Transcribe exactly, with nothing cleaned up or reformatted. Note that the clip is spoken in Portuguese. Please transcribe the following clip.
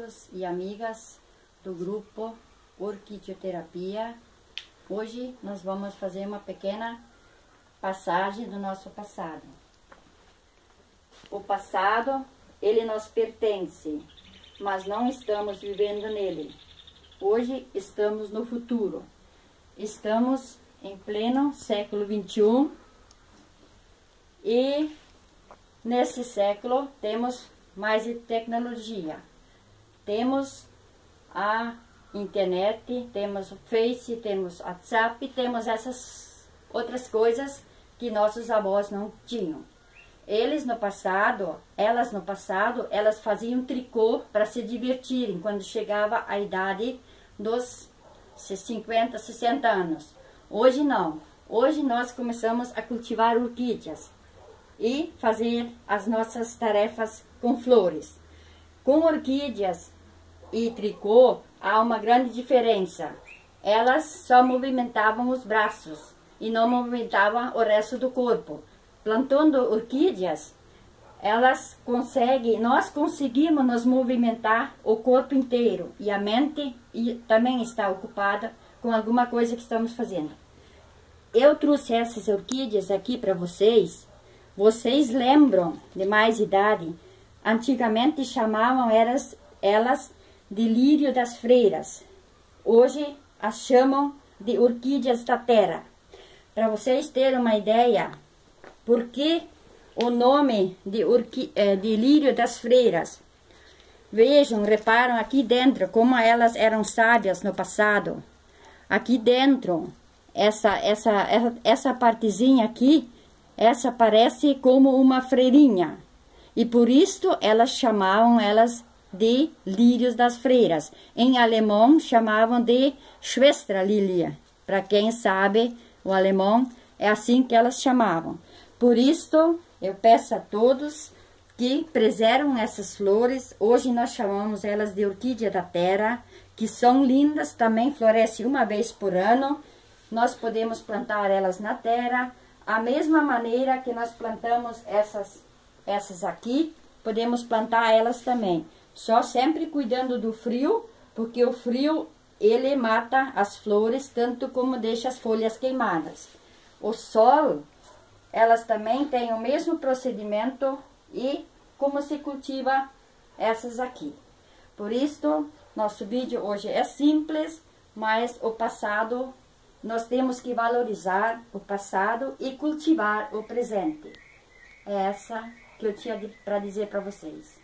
amigos e amigas do grupo Orquidioterapia. Hoje nós vamos fazer uma pequena passagem do nosso passado. O passado, ele nos pertence, mas não estamos vivendo nele. Hoje estamos no futuro. Estamos em pleno século vinte e um e nesse século temos mais tecnologia. Temos a internet, temos o Face, temos o WhatsApp, temos essas outras coisas que nossos avós não tinham. Eles no passado, elas no passado, elas faziam tricô para se divertirem quando chegava a idade dos cinquenta, sessenta anos. Hoje não. Hoje nós começamos a cultivar orquídeas e fazer as nossas tarefas com flores. Com orquídeas e tricô há uma grande diferença. Elas só movimentavam os braços e não movimentavam o resto do corpo. Plantando orquídeas, elas conseguem, nós conseguimos nos movimentar o corpo inteiro e a mente e também está ocupada com alguma coisa que estamos fazendo. Eu trouxe essas orquídeas aqui para vocês. Vocês lembram de mais idade? Antigamente chamavam elas, elas de lírio das freiras. Hoje as chamam de orquídeas da terra. Para vocês terem uma ideia, por que o nome de, orqui, de lírio das freiras? Vejam, reparam aqui dentro como elas eram sábias no passado. Aqui dentro, essa, essa, essa, essa partezinha aqui, essa parece como uma freirinha. E por isso elas chamavam elas de lírios das freiras. Em alemão chamavam de Schwesterlilie. Para quem sabe o alemão, é assim que elas chamavam. Por isso eu peço a todos que preservam essas flores. Hoje nós chamamos elas de orquídea da terra, que são lindas, também florescem uma vez por ano. Nós podemos plantar elas na terra, a mesma maneira que nós plantamos essas, essas aqui, podemos plantar elas também. Só sempre cuidando do frio, porque o frio, ele mata as flores, tanto como deixa as folhas queimadas. O sol, elas também têm o mesmo procedimento e como se cultiva essas aqui. Por isso, nosso vídeo hoje é simples, mas o passado, nós temos que valorizar o passado e cultivar o presente. É essa que eu tinha para dizer para vocês.